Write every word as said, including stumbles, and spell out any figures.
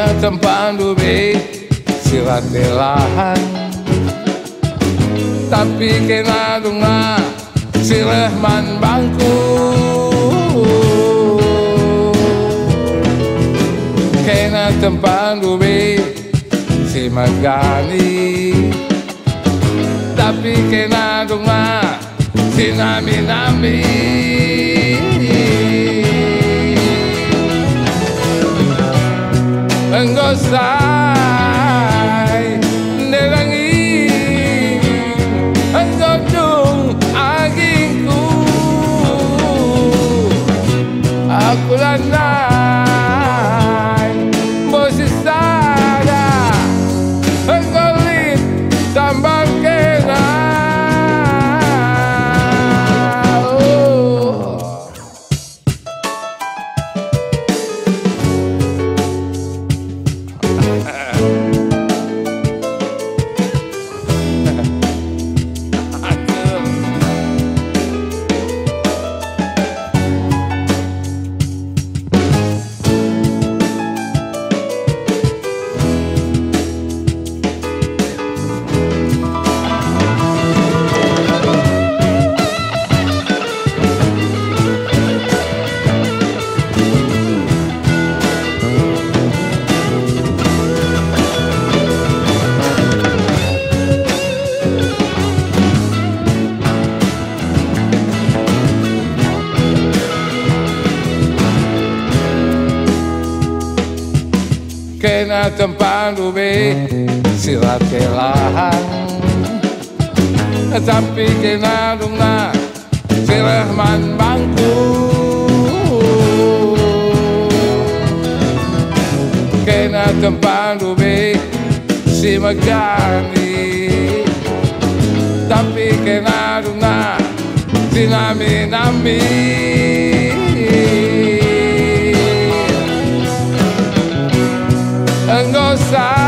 kena tempandu be silat telahan, tapi kena dunga silehman bangku. Kena tempandu be si magani, tapi kena dunga si nami-nami. Enggosai nelangi, enggodung agingku, aku lanai bosis sada, enggolit tambah kena. Kena tempandu be silat telahan, tapi kena dunga silehman bangku. Kena tempandu be si magani, tapi kena dunga si nami-nami. Enggosai